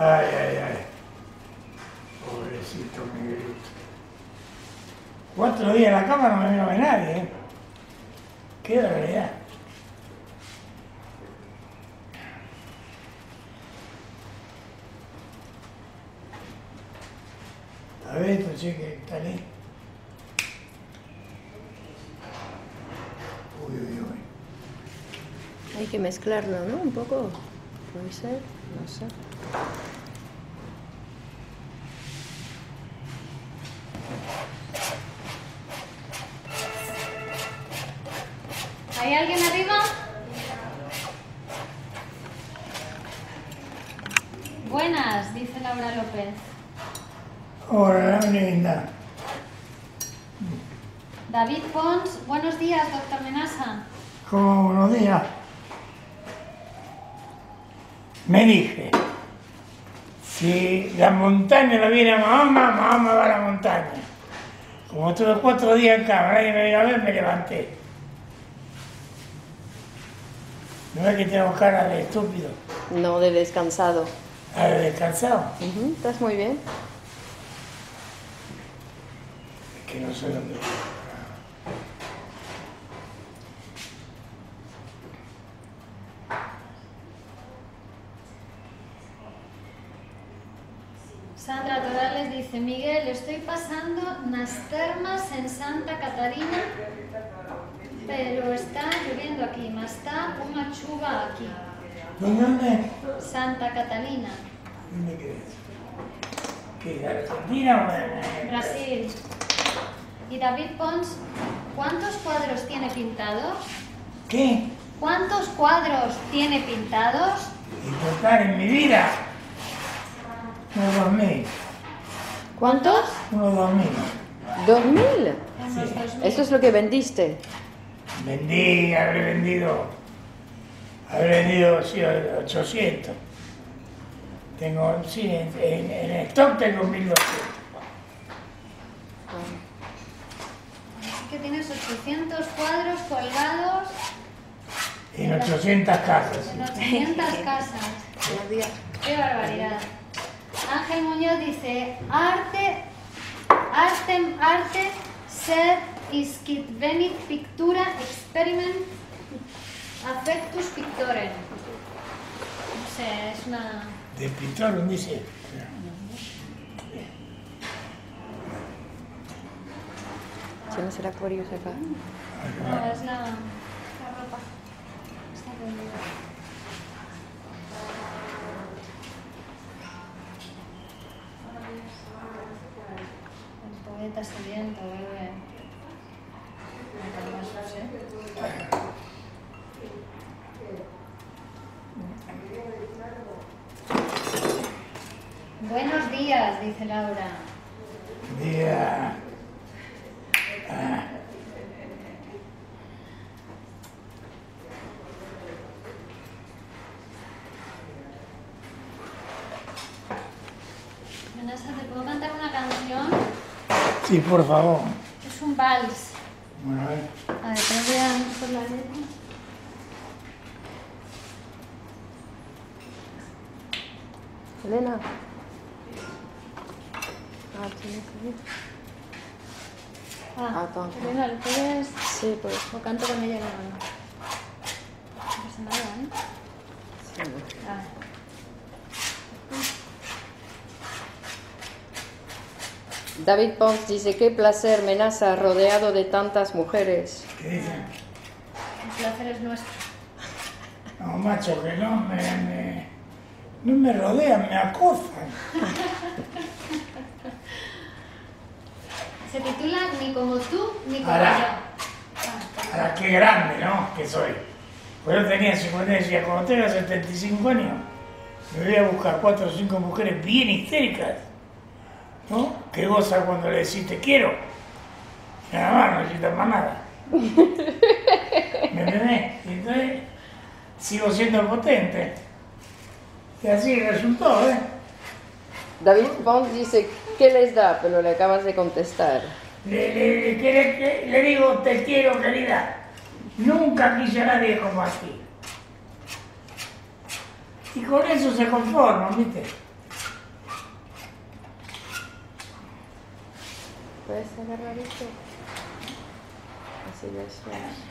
Ay, ay, ay. Pobrecito Miguelito. 4 días en la cama no me vino a ver nadie, ¿eh? Qué realidad. A ver, esto sí que está ahí. Uy, uy, uy. Hay que mezclarlo, ¿no? Un poco. Puede ser, no sé. ¿Hay alguien arriba? Buenas, dice Laura López. Hola, linda. David Pons, buenos días, doctor Menasa. ¿Cómo? Buenos días. Me dije, si la montaña la viene a Mahoma va a la montaña. Como estuve 4 días en cama, nadie me vino a ver, me levanté. No es que tengo cara de estúpido. No, de descansado. ¿De descansado? Estás muy bien. Es que no sé dónde. Sandra Torales dice, Miguel, estoy pasando unas termas en Santa Catarina, pero está lloviendo aquí, más está una chuva aquí. ¿Dónde? Santa Catalina, ¿Dónde quedas? ¿Qué? ¿De Argentina o de Brasil. Y David Pons, ¿cuántos cuadros tiene pintados? ¿Qué? ¿Cuántos cuadros tiene pintados? En total en mi vida. Unos 2000. ¿Cuántos? Unos 2000. 2000. Unos 2000. Eso es lo que vendiste. Habré vendido sí, 800. Tengo, sí, en stock tengo 1200. Así que tienes 800 cuadros colgados En 800 casas. en 800 casas. ¡Qué barbaridad! Ángel Muñoz dice, arte, sed isquit venit pictura experiment affectus pictorem. No sé, es una... De pintor, dice. ¿Tienes el Aquarius acá? No, es la ropa. Está rendida. El poeta sediento bebe. Buenos días, dice Laura. Día. Menasa, ¿te puedo cantar una canción? Sí, por favor. Es un vals. Bueno, a ver. A ver, te voy a por la letra. Elena. ¿Tienes que ir? Entonces. Elena, ¿lo puedes? Sí, pues. O canto con ella en la mano. No pasa nada, ¿eh? Sí. Vale. David Pons dice, qué placer, Menasa, rodeado de tantas mujeres. ¿Qué dicen? El placer es nuestro. No, macho, que no me rodean, me acosan. Se titula Ni como tú, ni como Ahora. yo. Ahora, qué grande, ¿no? Que soy. Pues yo tenía 50 años, decía, cuando tenga 75 años, me voy a buscar 4 o 5 mujeres bien histéricas, ¿no? Que goza cuando le decís te quiero. Nada más, no necesitas más nada. ¿Me entendés? Y entonces sigo siendo potente. Y así resultó, ¿eh? David Pons dice, ¿qué les da? Pero le acabas de contestar. Le digo, te quiero, querida. Nunca quise a nadie como a ti. Y con eso se conforman, ¿viste? ¿Puedes agarrar esto? Así de eso.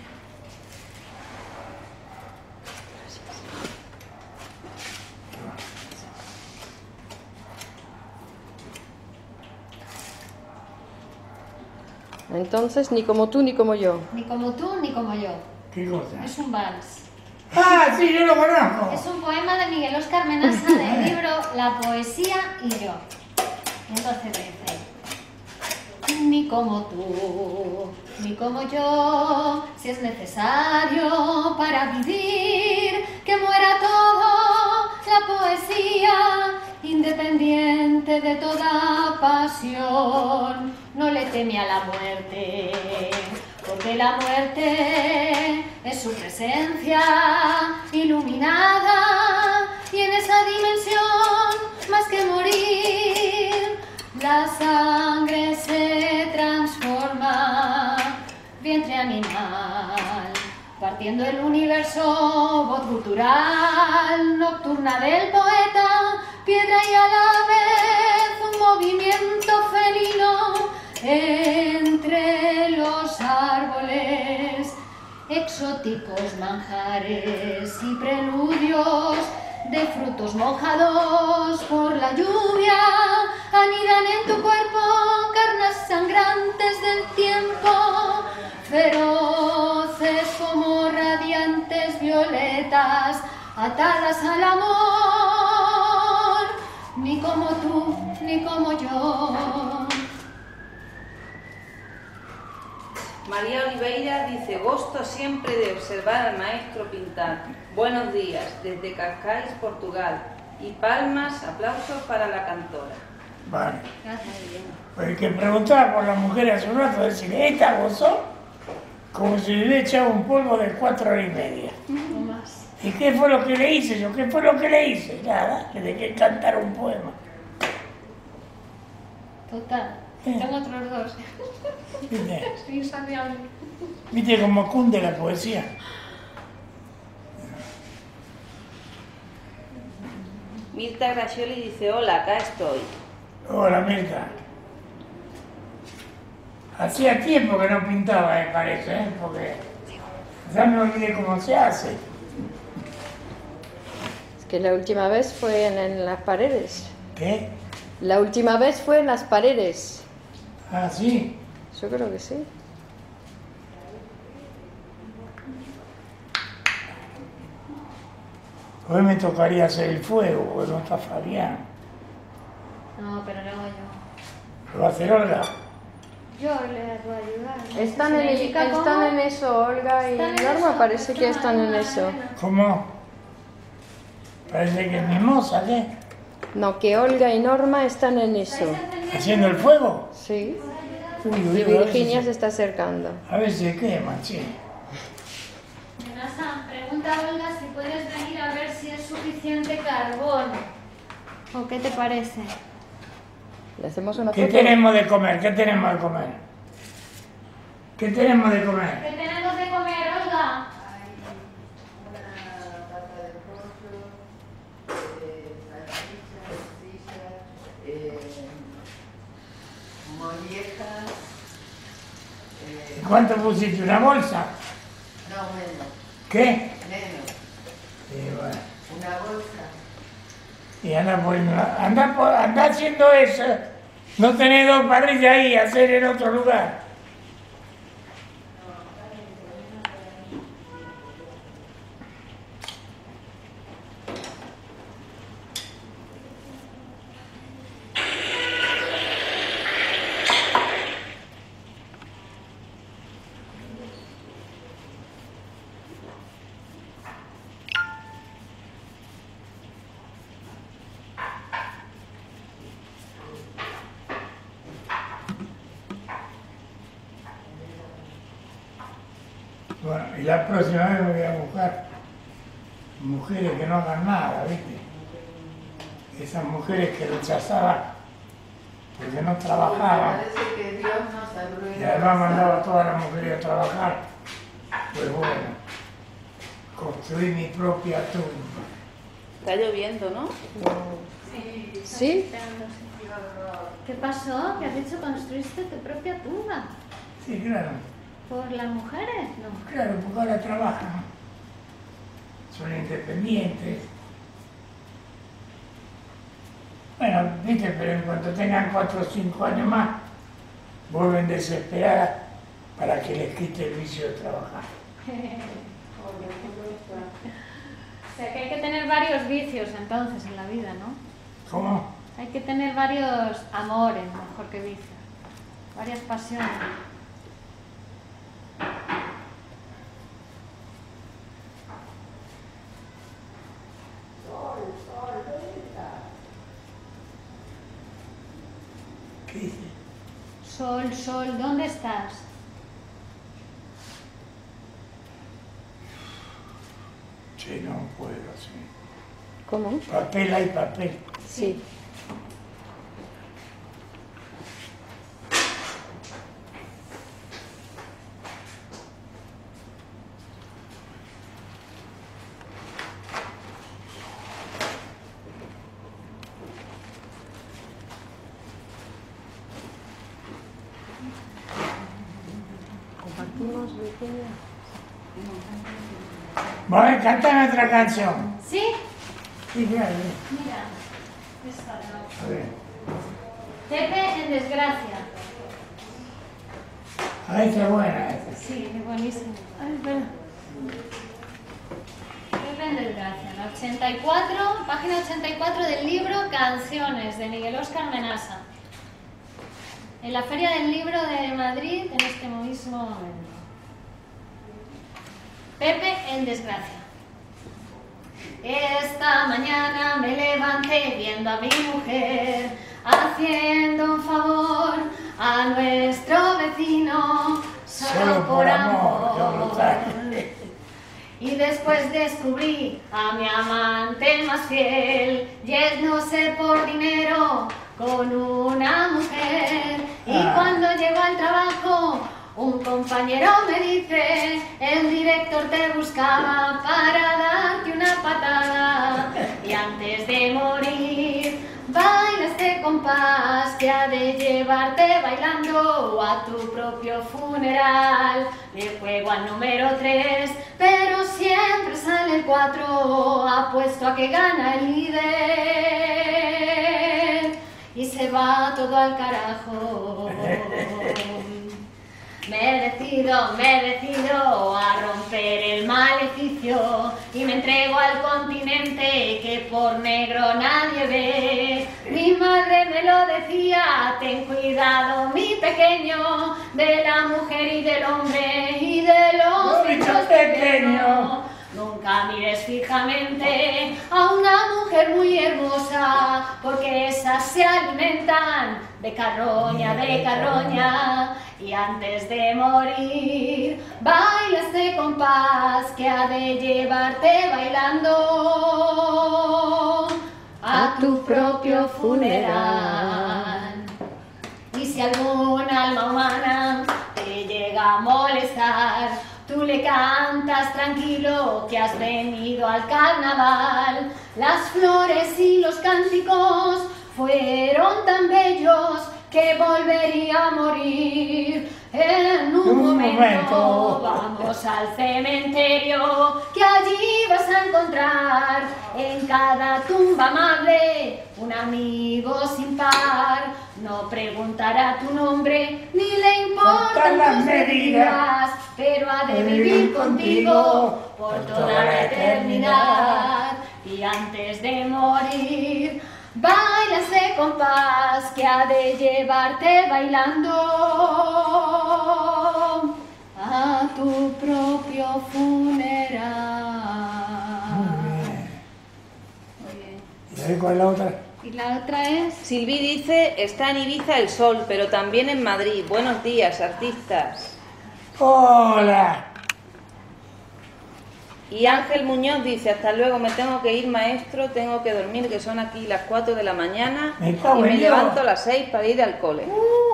Entonces, ni como tú ni como yo. Ni como tú ni como yo. ¿Qué cosa? Es un vals. ¡Ah, sí, yo lo conozco! Es un poema de Miguel Óscar Menasa del libro La poesía y yo. Entonces dice: ni como tú, ni como yo, si es necesario para vivir, que muera todo, la poesía, independiente de toda pasión, no le teme a la muerte, porque la muerte es su presencia iluminada, y en esa dimensión, más que morir, la sangre se transforma, vientre animal, partiendo el universo, voz gutural, nocturna del poeta, piedra y a la vez un movimiento felino entre los árboles, exóticos manjares y preludios de frutos mojados por la lluvia, anidan en tu cuerpo carnas sangrantes del tiempo, feroces como radiantes violetas, atadas al amor, ni como tú, ni como yo. María Oliveira dice: gosto siempre de observar al maestro pintar. Buenos días, desde Cascais, Portugal. Y palmas, aplausos para la cantora. Vale. Gracias, Elena. Pues el que preguntaba por la mujer hace un rato, decir, ¿esta gozó? Como si le echaba un polvo de 4 horas y media. No más. ¿Y qué fue lo que le hice yo? ¿Qué fue lo que le hice? Nada, le dejé cantar un poema. Total. Tengo otros dos. ¿Viste? Estoy insaciable. ¿Viste cómo cunde la poesía? Mirta Gracioli dice: hola, acá estoy. Hola, Mirta. Hacía tiempo que no pintaba, me parece, ¿eh? Porque ya me olvidé cómo se hace. Es que la última vez fue en las paredes. ¿Qué? La última vez fue en las paredes. Ah, sí. Yo creo que sí. Hoy me tocaría hacer el fuego, porque no está Fabián. No, pero lo hago yo. ¿Lo va a hacer Olga? Yo le puedo ayudar. No sé Están, si me en, indica cómo. están en eso, Olga y ¿Están en Norma, eso? parece que están en Ah, eso. bueno. ¿Cómo? Parece que es mimosa, ¿qué? No, que Olga y Norma están en eso. ¿Haciendo el fuego? Sí. Uy, Y uy, a ver Virginia si se está acercando. a ver si se quema, che. Menasa, pregunta a Olga si puedes venir a ver si es suficiente carbón. ¿O qué te parece? ¿Le hacemos una ¿Qué foto? tenemos de comer? ¿Qué tenemos de comer? ¿Qué tenemos de comer? ¿Qué tenemos de comer, Olga? Una pata de pollo, salchicha, mollejas, ¿Cuánto pusiste? ¿Una bolsa? no menos, ¿Qué? menos, Y bueno. una bolsa. Y anda haciendo eso. No tenés 2 parrillas ahí, hacer en otro lugar. Bueno, y la próxima vez me voy a buscar mujeres que no hagan nada, ¿viste? Esas mujeres que rechazaban porque no trabajaban. Parece que Dios nos arruina. Y además mandaba a todas las mujeres a trabajar. Pues bueno, construí mi propia tumba. Está lloviendo, ¿no? No. ¿Sí? ¿Qué pasó? ¿Qué has dicho? ¿Construiste tu propia tumba? Sí, claro. ¿Por las mujeres? No. Claro, porque ahora trabajan. Son independientes. Bueno, viste, pero en cuanto tengan 4 o 5 años más, vuelven desesperadas para que les quite el vicio de trabajar. O sea que hay que tener varios vicios entonces en la vida, ¿no? ¿Cómo? Hay que tener varios amores, mejor que vicios. Varias pasiones. ¿Qué dice? Sol, Sol, ¿dónde estás? Sí, no puedo, sí. ¿Cómo? Papel hay papel. Sí. Compartimos, Virginia. Bueno, cantan otra canción. ¿Sí? Sí, claro. Mira, esta no. A ver. Pepe en desgracia. Ah, esta es buena. Esta. Sí, qué buenísimo. Ay, espera. Pepe en desgracia. La 84, página 84 del libro Canciones de Miguel Óscar Menasa. En la Feria del Libro de Madrid en este mismo momento. Pepe en desgracia. Esta mañana me levanté viendo a mi mujer haciendo un favor a nuestro vecino solo por amor. Y después descubrí a mi amante más fiel, yéndose por dinero con una mujer. Y cuando llego al trabajo, un compañero me dice, el director te buscaba para darte una patada. Y antes de morir, baila este compás que ha de llevarte bailando a tu propio funeral. Le juego al número 3, pero siempre sale el 4, apuesto a que gana el líder. Y se va todo al carajo. Me decido a romper el maleficio y me entrego al continente que por negro nadie ve. Mi madre me lo decía, ten cuidado mi pequeño, de la mujer y del hombre y de los bichos pequeños. Nunca mires fijamente a una mujer muy hermosa, porque esas se alimentan de carroña, de carroña. Y antes de morir, baila este compás que ha de llevarte bailando a tu propio funeral. Y si algún alma humana te llega a molestar, tú le cantas tranquilo que has venido al carnaval. Las flores y los cánticos fueron tan bellos que volvería a morir en un momento. Vamos al cementerio, que allí vas a encontrar en cada tumba amable un amigo sin par. No preguntará tu nombre ni le importan las medidas, pero ha de vivir contigo por toda la eternidad. Y antes de morir, baila ese compás que ha de llevarte bailando a tu propio funeral. Muy bien. ¿Y ahí cuál es la otra? Y la otra es... Silvi dice, está en Ibiza el sol, pero también en Madrid. Buenos días, artistas. ¡Hola! Y Ángel Muñoz dice, hasta luego, me tengo que ir, maestro, tengo que dormir, que son aquí las 4 de la mañana Me cago y me en Dios. levanto a las 6 para ir al cole.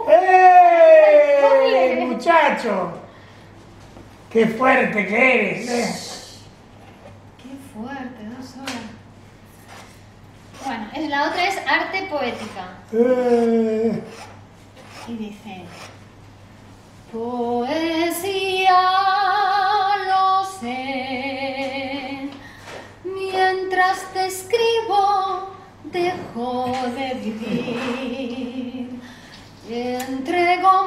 ¡Eh! ¡Muchacho! ¡Qué fuerte que eres! Qué fuerte, 2 horas. Bueno, es la otra es arte poética. Y dice, poesía lo sé, mientras te escribo dejo de vivir, te entrego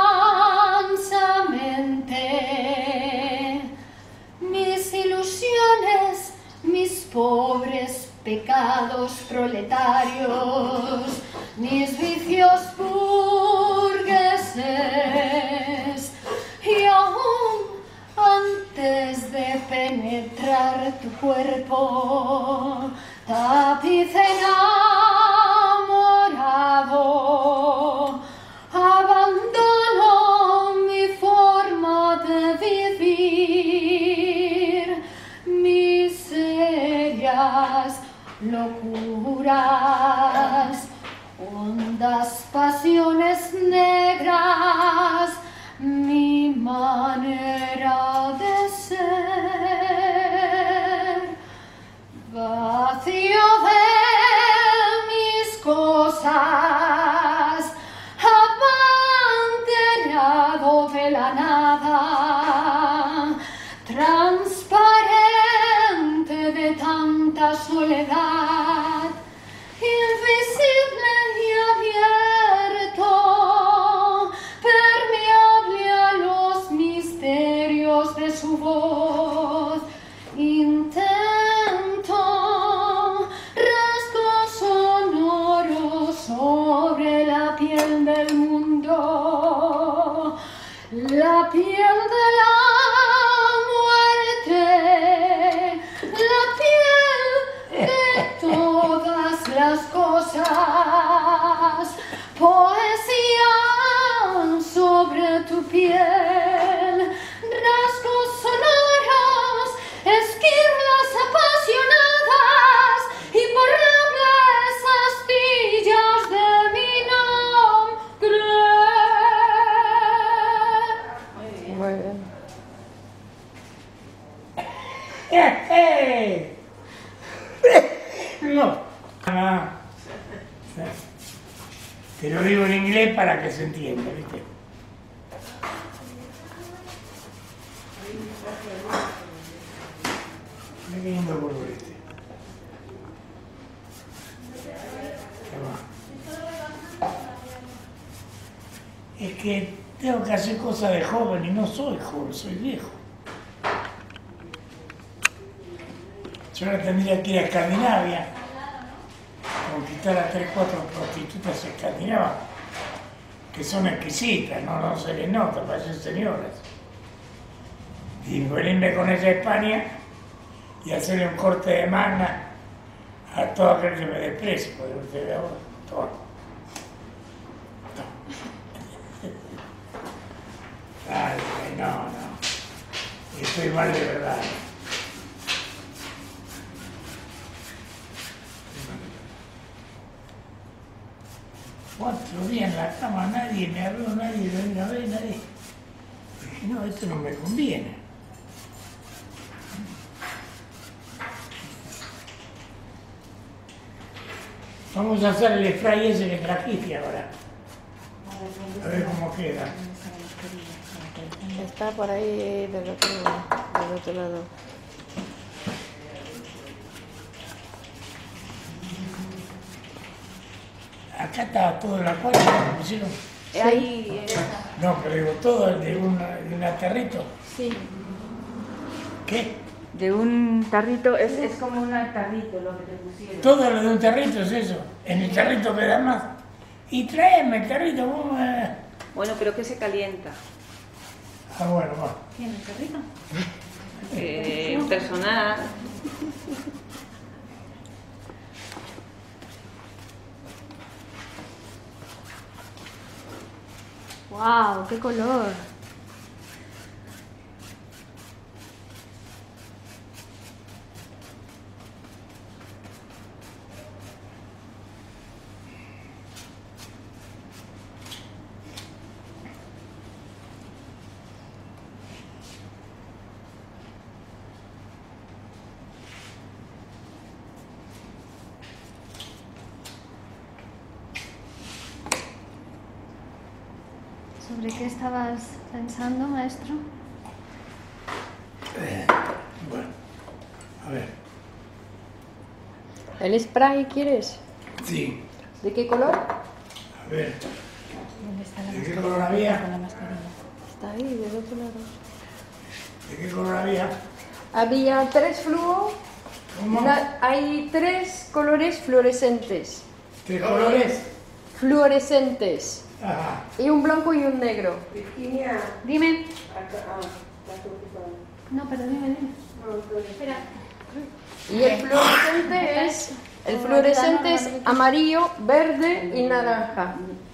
mansamente mis ilusiones, mis pobres pecados proletarios, mis vicios burgueses, y aún antes de penetrar tu cuerpo, tapiz enamorado, abandono mi forma de vivir, miserias, locuras, hondas pasiones negras, mi manera de ser, vacío de mis cosas, abanderado de la nada, transparente de tanta soledad, invisible y abierto, permeable a los misterios de su voz, intento, rasgos sonoros sobre la piel del mundo, la piel de la muerte, la piel de todas las cosas, poesía sobre tu piel, rasgos sonoros, esquirlas apasionadas y borrables astillas de mi nombre. Muy bien. No. Ah. Te lo digo en inglés para que se entienda, ¿viste? Mira qué lindo color este. Qué va. Es que tengo que hacer cosas de joven y no soy joven, soy viejo. Yo ahora tendría que ir a Escandinavia, conquistar a 3 o 4 prostitutas escandinavas, que son exquisitas, no se les nota, parecen señoras. Y venirme con ella a España y hacerle un corte de manga a todo aquel que me desprecie, porque usted ve ahora, todo. Ay, no. Estoy mal de verdad. 4 días en la cama, nadie me habló, nadie me vino a ver, nadie. Dije, no, esto no me conviene. Vamos a hacer el spray ese que trajiste ahora. A ver cómo queda. Está por ahí del otro lado. Acá estaba todo en la cuadra, ¿no? ¿Lo pusieron? Ahí, No, pero digo, todo de un aterrito. Sí. ¿Qué? de un tarrito, es como un tarrito lo que te pusieron. Todo lo de un tarrito es eso. En el tarrito queda más. Y tráeme el tarrito. Bueno, pero que se calienta. Ah, bueno, va. ¿Tiene el carrito? Personal. ¡Wow! ¡Qué color! ¿Sobre qué estabas pensando, maestro? Bueno, a ver. ¿El spray quieres? Sí, ¿De qué color? a ver. ¿Dónde está la ¿De qué mascarilla? color había? Con la mascarilla. Está ahí, del otro lado. ¿De qué color había? Había 3 fluo. ¿Cómo? Hay 3 colores fluorescentes. ¿Tres colores? Fluorescentes. Ajá. Y un blanco y un negro. Virginia, Dime. está ocupada. No, pero dime. Espera. Y el fluorescente es... El fluorescente es amarillo, verde y naranja.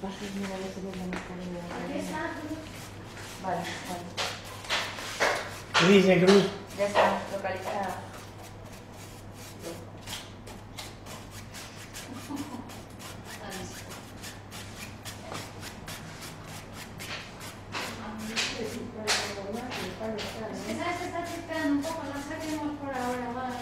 Vale, ¿Qué dice Cruz? ya está localizada. Esa se está chispeando un poco, la saquemos por ahora, ¿vale?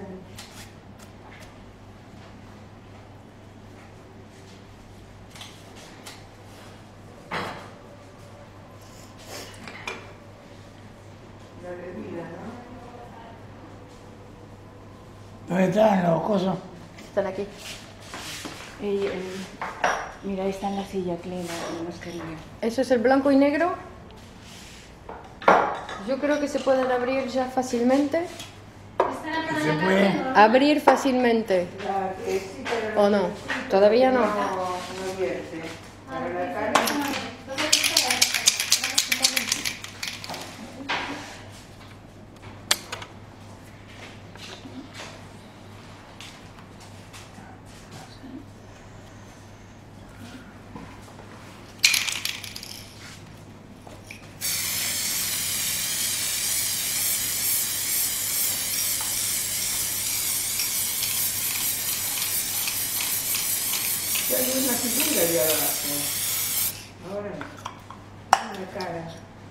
La bebida, ¿no? ¿Dónde están los cosos? Están aquí. Mira, ahí está en la silla, Clea, la mascarilla. ¿Eso es el blanco y negro? Yo creo que se pueden abrir ya fácilmente. ¿Está para ¿Se la puede? cárcel, no? Abrir fácilmente. La que sí, pero ¿O no? Todavía no. no vierte. Para la cara. Ya hay una figura de abajo. Ahora, la cara.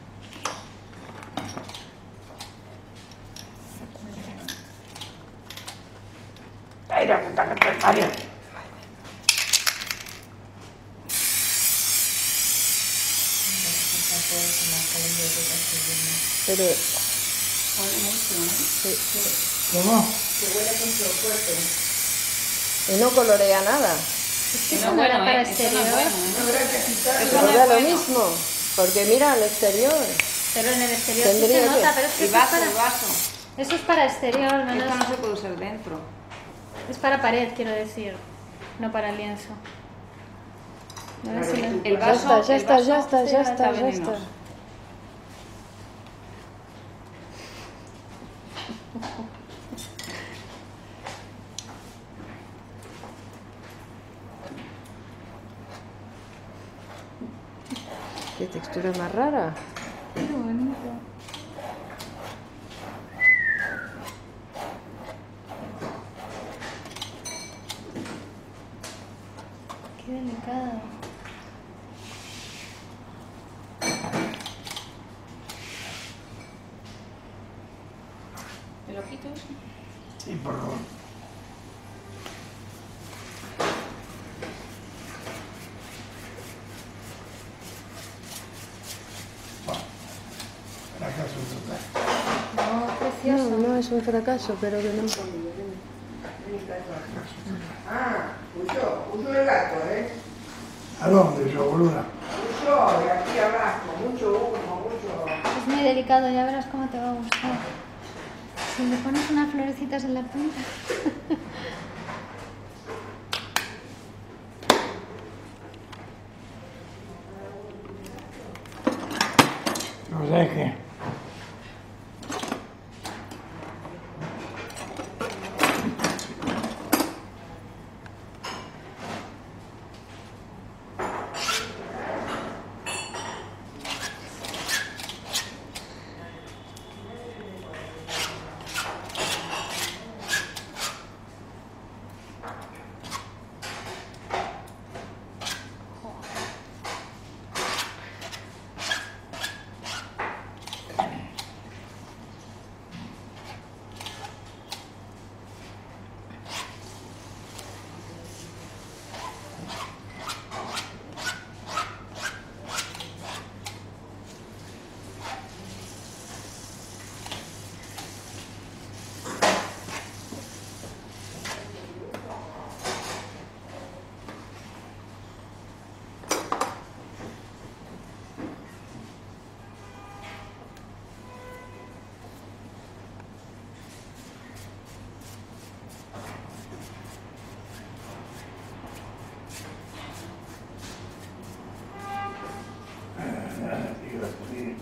¡Ay, la puta que te parió! Pero ¿Cómo? Que huele mucho fuerte. y no colorea nada. Eso no era para eso no es exterior, bueno, No habrá que quitarlo. Eso no Pero da es lo bueno. mismo. Porque mira al exterior. pero en el exterior sí Tendría se que- nota, pero es que El eso es vaso, el para, vaso. eso es para exterior, Esto menos, no se puede usar dentro. es para pared, quiero decir, no para lienzo. A ver si lo- El Ya vaso, está, ya el está, vaso ya está, ya está está, ya venenoso. está. Qué textura más rara. Qué bonito. Qué delicado. ¿Te lo quito eso? Sí, por favor. Fracaso total. No, precioso. No, no es un fracaso, pero que no. Ah, huyó el gato, ¿eh? ¿A dónde yo, boluda? Huyó de aquí abajo, mucho humo, mucho. Es muy delicado, ya verás cómo te va a gustar. Si le pones unas florecitas en la punta. No sabes qué. iba a subir.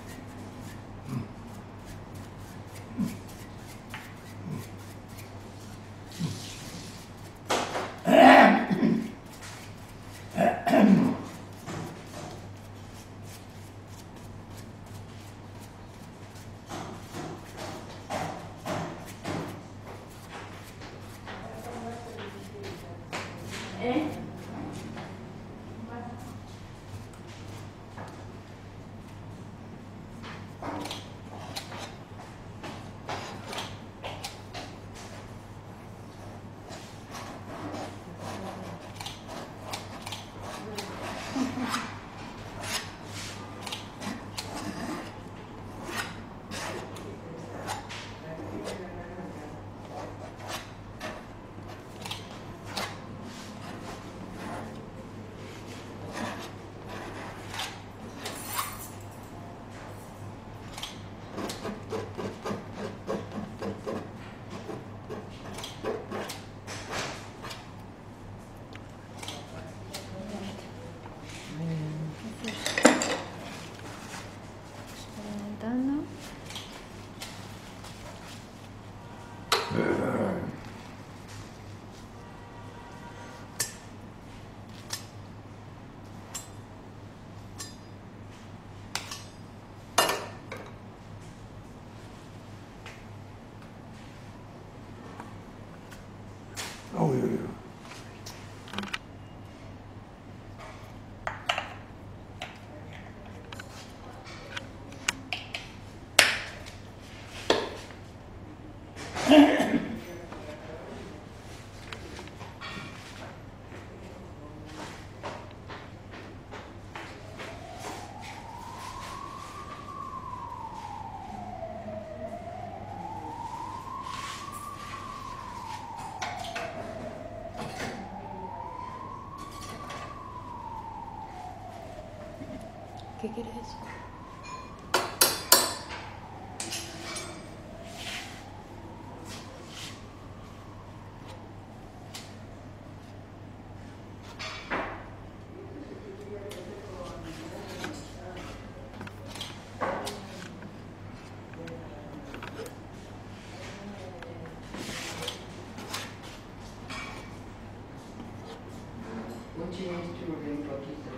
Experimentando. Uy, uy, uy. ¿Qué quieres? Un chinistro bien poquito.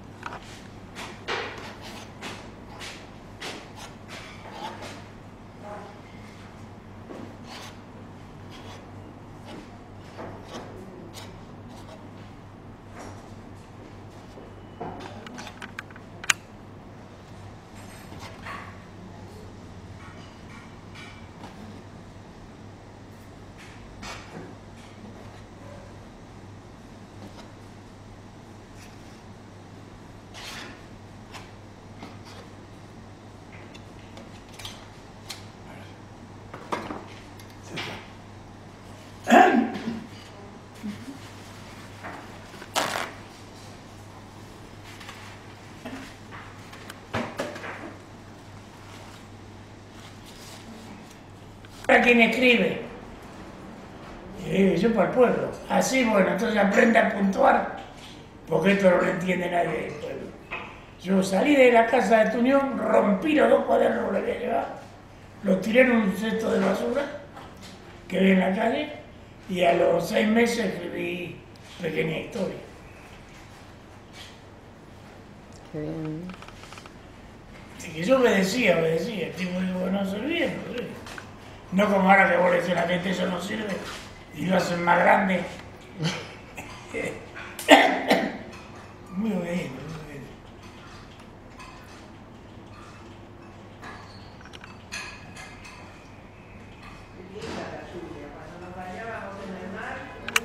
¿Para quién escribe? Yo para el pueblo. Así, bueno, entonces aprende a puntuar, porque esto no lo entiende nadie del pueblo. Yo salí de la casa de Tuñón, rompí los 2 cuadernos que le había llevado, los tiré en un cesto de basura que vi en la calle, y a los 6 meses escribí Pequeña Historia. Qué bien. Así que yo obedecía, el tipo dijo, no servía, no sé. No como ahora que vos le decís a la gente, eso no sirve, y lo hacen más grande. Muy bien, muy bien. Cuando nos bañábamos en el mar,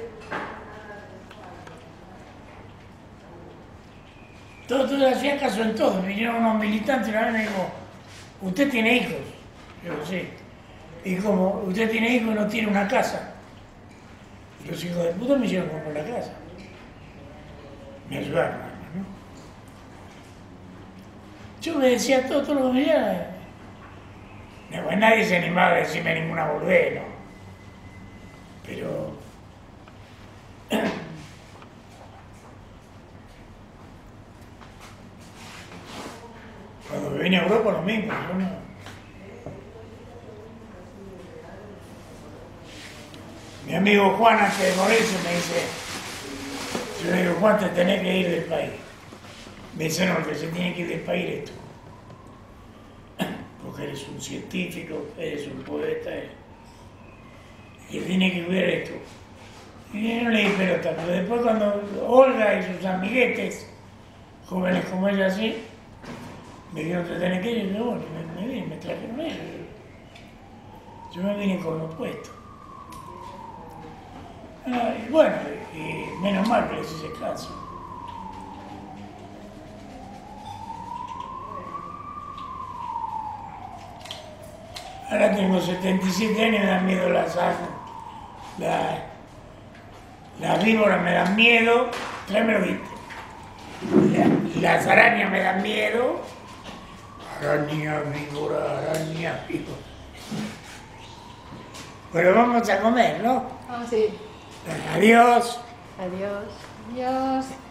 Todos hacían caso en todo. Vinieron unos militantes y una vez me dijo, ¿usted tiene hijos? Yo, sí. Y como usted tiene hijos y no tiene una casa. Y los hijos de puta me hicieron comprar la casa. Me ayudaron, ¿no? Yo me decía todos los días. No, pues nadie se animaba a decirme ninguna boludez, ¿no? Pero cuando me vine a Europa lo mismo, yo no. Mi amigo Juan, antes de morirse, me dice, yo le digo, Juan, te tenés que ir del país. Me dice, no, el que se tiene que ir del país eres tú. Porque eres un científico, eres un poeta, el que tiene que cuidar esto. Y yo no le di pelota, pero después cuando Olga y sus amiguetes, jóvenes como ella así, me dijeron que tenés que ir, y yo, bueno, me vine, me trajeron ellos. Yo me vine con los puestos. Y bueno, y menos mal que les hice caso. Ahora tengo 77 años y me dan miedo las víboras me dan miedo, tráeme lo viste. Las arañas me dan miedo. Araña, víbora, araña, víbora. Pero vamos a comer, ¿no? Sí. Adiós. Adiós. Dios.